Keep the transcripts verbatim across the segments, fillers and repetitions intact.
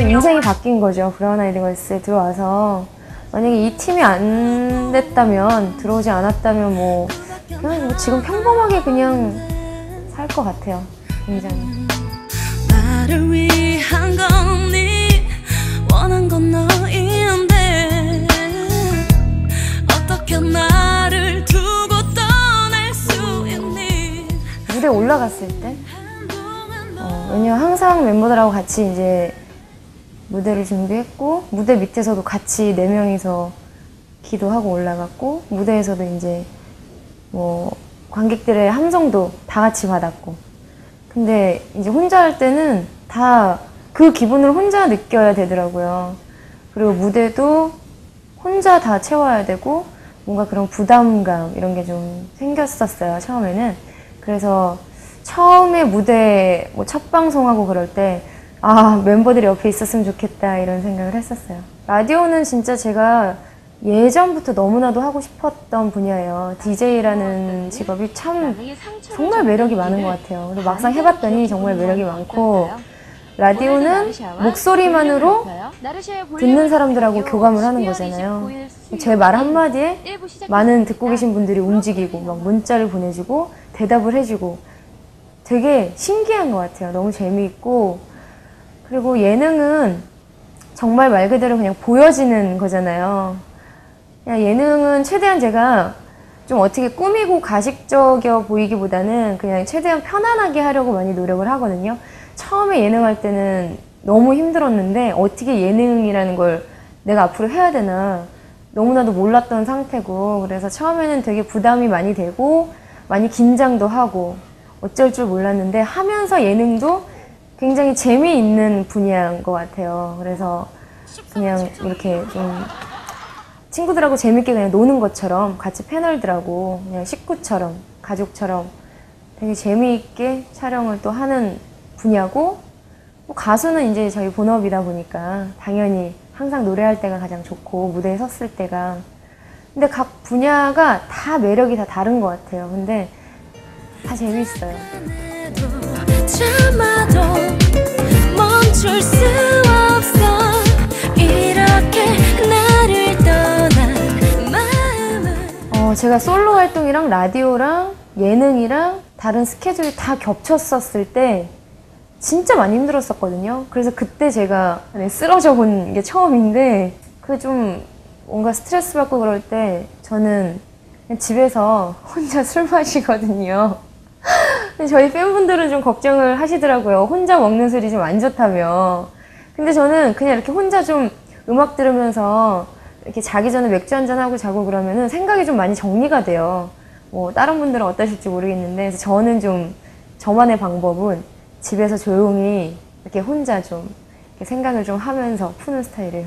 인생이 바뀐 거죠. 브라운 아이드 걸스에 들어와서. 만약에 이 팀이 안 됐다면, 들어오지 않았다면 뭐 그냥 뭐 지금 평범하게 그냥 살 것 같아요. 굉장히. 나를 위한 건 네, 원한 건 너인데 어떻게 나를 두고 떠날 수 있니? 무대 올라갔을 때 어, 왜냐면 항상 멤버들하고 같이 이제 무대를 준비했고, 무대 밑에서도 같이 네 명이서 기도하고 올라갔고, 무대에서도 이제 뭐 관객들의 함성도 다 같이 받았고. 근데 이제 혼자 할 때는 다 그 기분을 혼자 느껴야 되더라고요. 그리고 무대도 혼자 다 채워야 되고, 뭔가 그런 부담감 이런 게 좀 생겼었어요, 처음에는. 그래서 처음에 무대 뭐 첫 방송하고 그럴 때 아, 멤버들이 옆에 있었으면 좋겠다 이런 생각을 했었어요. 라디오는 진짜 제가 예전부터 너무나도 하고 싶었던 분야예요. 디제이라는 직업이 참 정말 매력이 많은 것 같아요. 그리고 막상 해봤더니 정말 매력이 많고, 라디오는 목소리만으로 듣는 사람들하고 교감을 하는 거잖아요. 제 말 한마디에 많은 듣고 계신 분들이 움직이고 막 문자를 보내주고 대답을 해주고 되게 신기한 것 같아요. 너무 재미있고, 그리고 예능은 정말 말 그대로 그냥 보여지는 거잖아요. 그냥 예능은 최대한 제가 좀 어떻게 꾸미고 가식적이어 보이기보다는 그냥 최대한 편안하게 하려고 많이 노력을 하거든요. 처음에 예능할 때는 너무 힘들었는데 어떻게 예능이라는 걸 내가 앞으로 해야 되나 너무나도 몰랐던 상태고, 그래서 처음에는 되게 부담이 많이 되고 많이 긴장도 하고 어쩔 줄 몰랐는데, 하면서 예능도 굉장히 재미있는 분야인 것 같아요. 그래서 그냥 이렇게 좀 친구들하고 재밌게 그냥 노는 것처럼, 같이 패널들하고 그냥 식구처럼, 가족처럼 되게 재미있게 촬영을 또 하는 분야고, 뭐 가수는 이제 저희 본업이다 보니까 당연히 항상 노래할 때가 가장 좋고 무대에 섰을 때가. 근데 각 분야가 다 매력이 다 다른 것 같아요. 근데 다 재밌어요. 참아도 멈출 수 없어 이렇게 나를 떠난 마음은. 어, 제가 솔로 활동이랑 라디오랑 예능이랑 다른 스케줄이 다 겹쳤었을 때 진짜 많이 힘들었었거든요. 그래서 그때 제가 쓰러져 본 게 처음인데, 그게 좀 뭔가 스트레스 받고 그럴 때 저는 그냥 집에서 혼자 술 마시거든요. 근데 저희 팬분들은 좀 걱정을 하시더라고요. 혼자 먹는 술이 좀 안 좋다며. 근데 저는 그냥 이렇게 혼자 좀 음악 들으면서 이렇게 자기 전에 맥주 한잔하고 자고 그러면은 생각이 좀 많이 정리가 돼요. 뭐 다른 분들은 어떠실지 모르겠는데, 그래서 저는 좀 저만의 방법은 집에서 조용히 이렇게 혼자 좀 이렇게 생각을 좀 하면서 푸는 스타일이에요.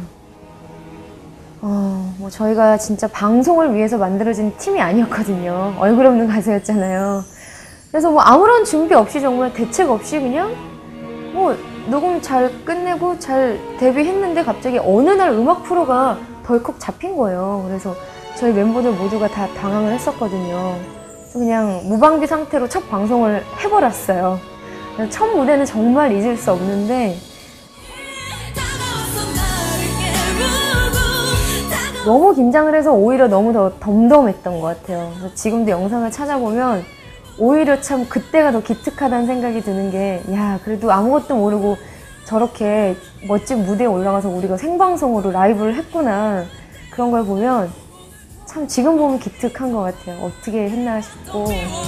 어, 뭐 저희가 진짜 방송을 위해서 만들어진 팀이 아니었거든요. 얼굴 없는 가수였잖아요. 그래서 뭐 아무런 준비 없이 정말 대책 없이 그냥 뭐 녹음 잘 끝내고 잘 데뷔했는데 갑자기 어느 날 음악 프로가 덜컥 잡힌 거예요. 그래서 저희 멤버들 모두가 다 당황을 했었거든요. 그래서 그냥 무방비 상태로 첫 방송을 해버렸어요. 첫 무대는 정말 잊을 수 없는데 너무 긴장을 해서 오히려 너무 더 덤덤했던 것 같아요. 그래서 지금도 영상을 찾아보면 오히려 참 그때가 더 기특하다는 생각이 드는 게, 야, 그래도 아무것도 모르고 저렇게 멋진 무대에 올라가서 우리가 생방송으로 라이브를 했구나. 그런 걸 보면 참 지금 보면 기특한 것 같아요. 어떻게 했나 싶고.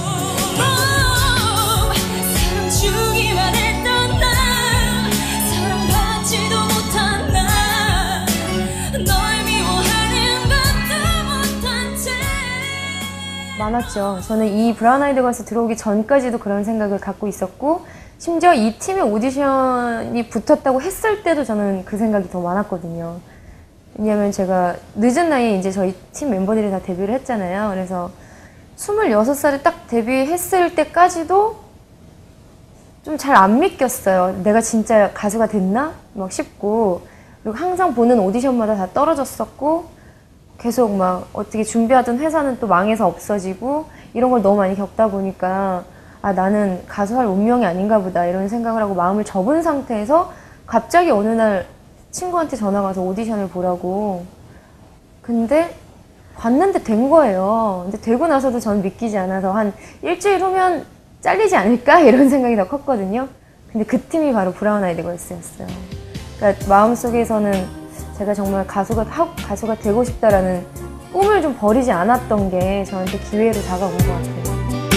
많았죠. 저는 이 브라운 아이드 걸스 들어오기 전까지도 그런 생각을 갖고 있었고, 심지어 이 팀의 오디션이 붙었다고 했을 때도 저는 그 생각이 더 많았거든요. 왜냐면 제가 늦은 나이에 이제 저희 팀 멤버들이 다 데뷔를 했잖아요. 그래서 스물여섯 살에 딱 데뷔했을 때까지도 좀 잘 안 믿겼어요. 내가 진짜 가수가 됐나? 막 싶고, 그리고 항상 보는 오디션마다 다 떨어졌었고, 계속 막 어떻게 준비하던 회사는 또 망해서 없어지고, 이런 걸 너무 많이 겪다 보니까 아, 나는 가수할 운명이 아닌가 보다 이런 생각을 하고 마음을 접은 상태에서 갑자기 어느 날 친구한테 전화가 와서 오디션을 보라고. 근데 봤는데 된 거예요. 근데 되고 나서도 저는 믿기지 않아서 한 일주일 후면 잘리지 않을까? 이런 생각이 더 컸거든요. 근데 그 팀이 바로 브라운 아이드 걸스였어요. 그러니까 마음속에서는 제가 정말 가수가, 하, 가수가 되고 싶다라는 꿈을 좀 버리지 않았던 게 저한테 기회로 다가온 것 같아요.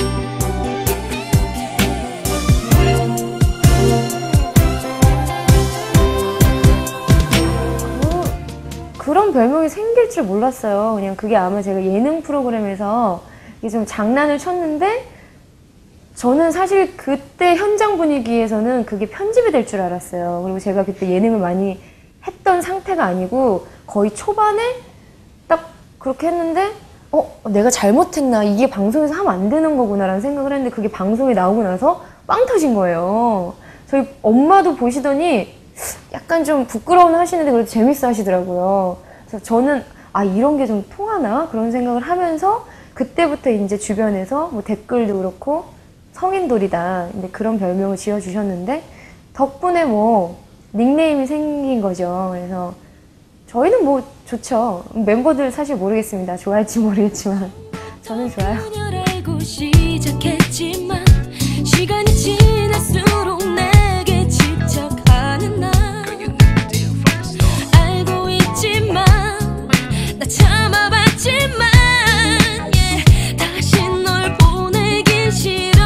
그런 별명이 생길 줄 몰랐어요. 그냥 그게 아마 제가 예능 프로그램에서 이게 좀 장난을 쳤는데 저는 사실 그때 현장 분위기에서는 그게 편집이 될 줄 알았어요. 그리고 제가 그때 예능을 많이 했던 상태가 아니고 거의 초반에 딱 그렇게 했는데 어? 내가 잘못했나? 이게 방송에서 하면 안 되는 거구나 라는 생각을 했는데 그게 방송에 나오고 나서 빵 터진 거예요. 저희 엄마도 보시더니 약간 좀 부끄러운 하시는데 그래도 재밌어 하시더라고요. 그래서 저는 아 이런 게 좀 통하나? 그런 생각을 하면서 그때부터 이제 주변에서 뭐 댓글도 그렇고 성인돌이다. 근데 그런 별명을 지어주셨는데 덕분에 뭐 닉네임이 생긴 거죠. 그래서 저희는 뭐 좋죠. 멤버들 사실 모르겠습니다. 좋아할지 모르겠지만 저는 좋아요. 알고 시작했지만 시간이 지날수록 내게 집착하는 나 알고 있지만 나 참아봤지만 yeah, 다시 널 보내긴 싫어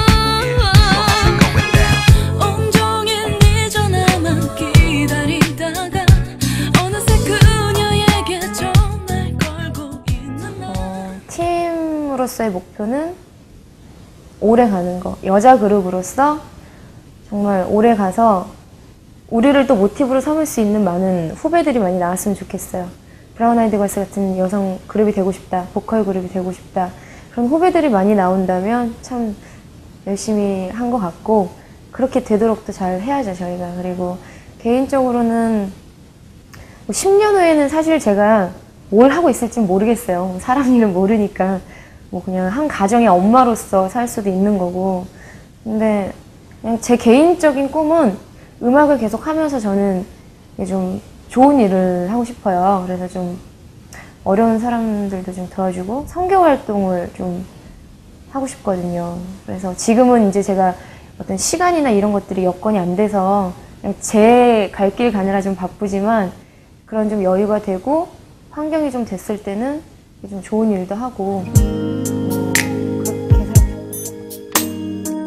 온종일 네 전화만 기다리다가 어느새 그녀에게 전화를 걸고 있는 나 어, 팀으로서의 목표는 오래 가는 거. 여자 그룹으로서 정말 오래 가서 우리를 또 모티브로 삼을 수 있는 많은 후배들이 많이 나왔으면 좋겠어요. 브라운 아이드 걸스 같은 여성 그룹이 되고 싶다. 보컬 그룹이 되고 싶다. 그런 후배들이 많이 나온다면 참 열심히 한 것 같고 그렇게 되도록 또 잘 해야죠, 저희가. 그리고 개인적으로는 뭐 십 년 후에는 사실 제가 뭘 하고 있을지 모르겠어요. 사람 일은 모르니까. 뭐 그냥 한 가정의 엄마로서 살 수도 있는 거고. 근데 그냥 제 개인적인 꿈은 음악을 계속 하면서 저는 좀 좋은 일을 하고 싶어요. 그래서 좀 어려운 사람들도 좀 도와주고 선교 활동을 좀 하고 싶거든요. 그래서 지금은 이제 제가 어떤 시간이나 이런 것들이 여건이 안 돼서 그냥 제 갈 길 가느라 좀 바쁘지만 그런 좀 여유가 되고 환경이 좀 됐을 때는 좀 좋은 일도 하고 그렇게 살고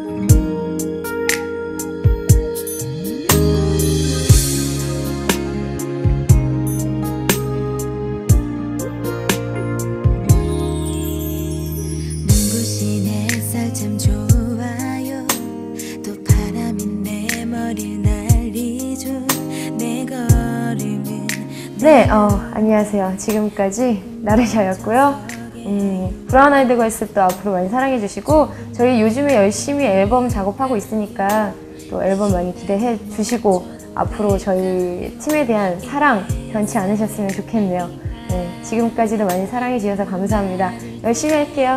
눈부신 햇살 참 좋아요 또 바람이 내 머리를 날리죠 내 걸음은 네, 어, 안녕하세요. 지금까지 나르샤였고요. 음, 브라운 아이드 걸스 또 앞으로 많이 사랑해주시고 저희 요즘에 열심히 앨범 작업하고 있으니까 또 앨범 많이 기대해 주시고 앞으로 저희 팀에 대한 사랑 변치 않으셨으면 좋겠네요. 네, 지금까지도 많이 사랑해 주셔서 감사합니다. 열심히 할게요.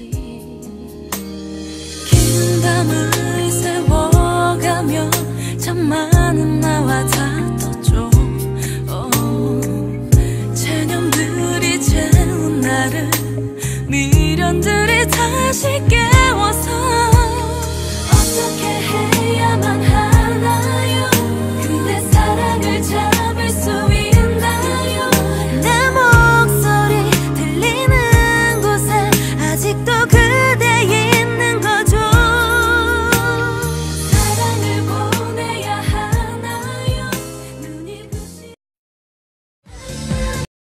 긴 밤을 새워가며 참 많은 나와 다퉜죠 체념들이 채운 나를 미련들이 다시 깨